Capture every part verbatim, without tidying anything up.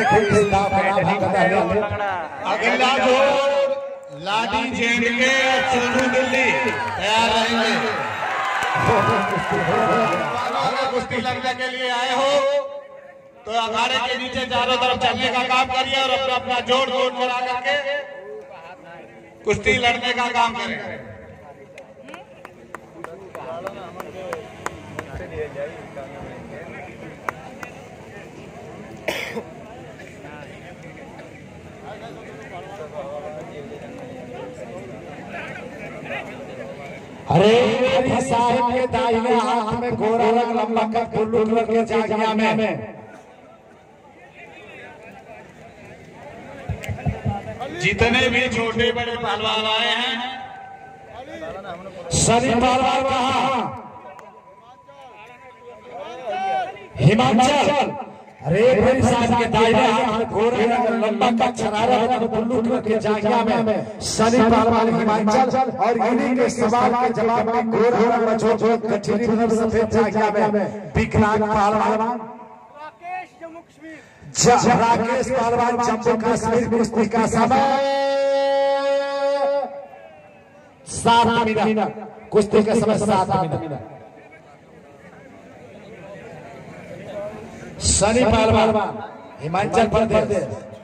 अगला जोड़ लाडी जेंड के चुनू दिल्ली तैयार रहेंगे। कुश्ती लड़ने के लिए आए हो तो अखाड़े के नीचे चारों तरफ चलने का काम करिए और अपना अपना जोड़ जोड़ करा करके कुश्ती लड़ने का काम करें। अरे साहिब के दाहिने हाथ में गोरा रंग लंबा का ब्लू कलर के जागिया में जितने भी छोटे बड़े पहलवान आए हैं सभी पहलवान कहाँ? हिमाचल। अरे भाई साहब के दाहिने हाथ में गोरा रंग लंबा का छरारा रंग ब्लू कलर के जागिया में सभी पहलवान हिमाचल और इन्हीं के सवाल के जवाब में गोरा रंग छोट छोट कचरी रंग सफेद जागिया में विकलांग पहलवान राकेश पहलवान जम्मू कश्मीर कुश्ती का समय सात मिनट। कुश्ती का समय सात मिनट। सनी पहलवान हिमाचल प्रदेश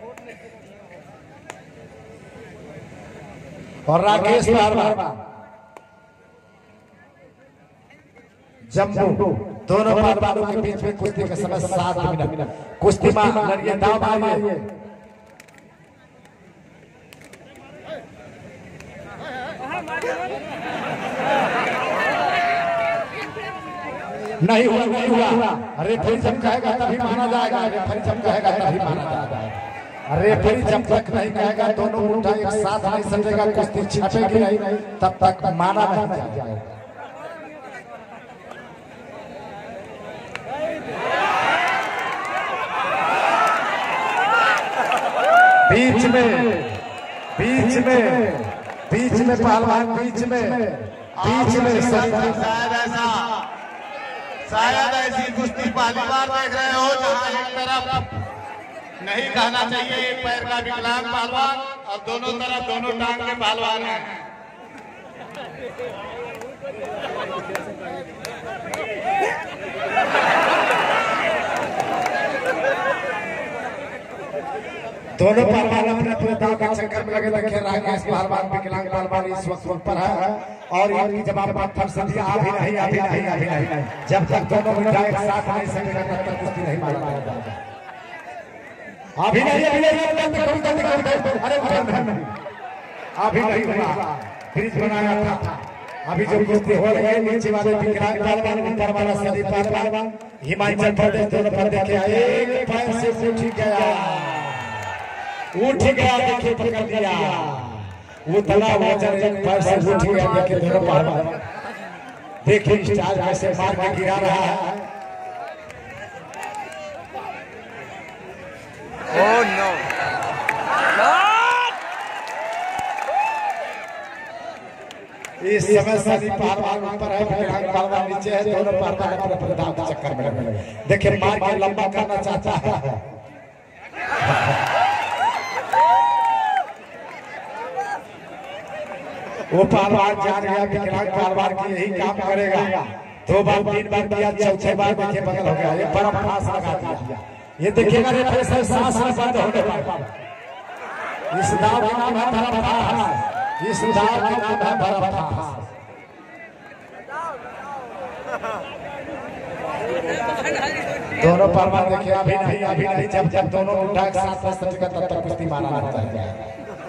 और राकेश पहलवान जम्मू। दोनों पहलवानों के बीच में कुश्ती का समय सात मिनट। कुश्ती में लड़िए, दाव मारिए। नहीं हुआ नहीं हुआ। अरे फिर जब कहेगा तभी माना जाएगा। अरे फिर जब कहेगा तभी माना जाएगा। अरे फिर जब तक नहीं कहेगा दोनों मुट्ठा एक साथ नहीं समझेगा, कुश्ती छिपेगी नहीं, तब तक माना नहीं जाएगा। बीच में बीच में बीच में पहलवान बीच में बीच में शायद ऐसा शायद ऐसी कुश्ती पहली बार देख रहे हो जहां एक तरफ नहीं कहना चाहिए एक पैर का विकलांग पहलवान और दोनों तरफ दोनों टांग के पहलवान हैं। दोनों पहलवान अपने अपने दांव के चक्कर में लगे लगे राकेश पहलवान विकलांग पहलवान इस वक्त ऊपर है और इनकी जवाब पत्थर से दिया अभी नहीं अभी नहीं अभी नहीं। जब तक दोनों मुट्ठा एक साथ नहीं सकेगा तब तक कुश्ती नहीं माना जाएगा। अभी नहीं अभी नहीं अरे अभी नहीं हुआ। ब्रिज बनाया था अभी जो कुश्ती हो रही है नीचे वाले विकलांग पहलवान ऊपर वाला सनी पहलवान हिमाचल प्रदेश दोनों पर देखे एक पैर से उठ गया उठ गया देखिए पकड़ दिया वो तला वजन एक पैर से उठ गया। देखिए दोनों पहलवान देखिए स्टाइल कैसे मार के गिरा रहा है। ओह नो इस समय सभी पहलवान ऊपर है विकलांग पहलवान नीचे है। दोनों पहलवान अपने अपने दांव के चक्कर में लगे। देखिए मार के लंबा करना चाहता है। वो पहलवान जान गया विकलांग पहलवान की यही काम करेगा। दो बार तीन बार किया, चौथे बार देखिए बगल हो गया। ये बर्फ फांस लगा दिया। ये देखिएगा रेफरी सांस बंद होने पर इस दाव का नाम है बर्फ फांस। इस दाव का नाम है बर्फ फांस। दोनों पहलवान देखिए अभी नहीं अभी नहीं। जब जब दोनों मुट्ठा एक साथ नहीं सकेगा तब तक कुश्ती माना जाता है।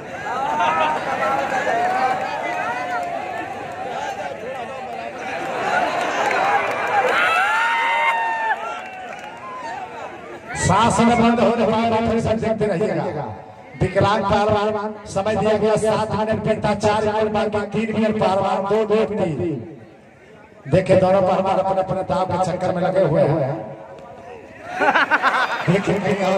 सांस बंद होने पर फिर सब देखते रहिएगा। विकलांग पहलवान समय दिया गया सात मिनट पैंता चार मिनट बाकी तीन मिनट पहलवान दो दो तीन। देखे दोनों पहलवान अपने अपने दांव के चक्कर में लगे हुए हैं। लेकिन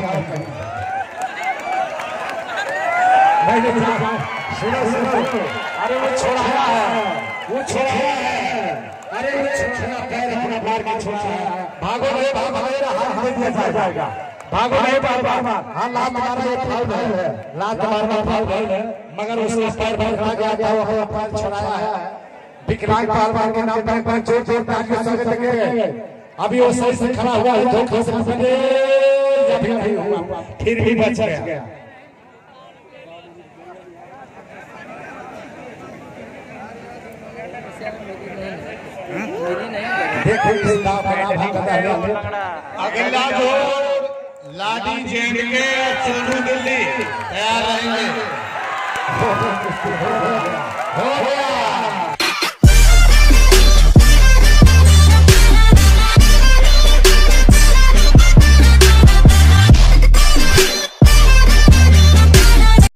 सुनो सुनो अरे वो छोड़ाया है वो छोड़ाया है। अरे वो छोड़ा पैर अपना मार के छोड़ा है। भागो रे भागो रे हाथ दे दिया जाएगा। भागो नहीं बार बार हाँ लात मारा ये फाउल है लात मारना फाउल है मगर उसका पैर पैर खड़ा गया गया वो पैर छुड़ाया है विकलांग पहलवान के नाम पर जोर जोर तालियों से स्वागत करेंगे। अभी वो सही से खड़ा हुआ है धोखे से बचे अभी नहीं हुआ फिर भी बच गया। देखो इस दाव का अगला दौर लाडी जेंड के सोनू दिल्ली तैयार रहेंगे।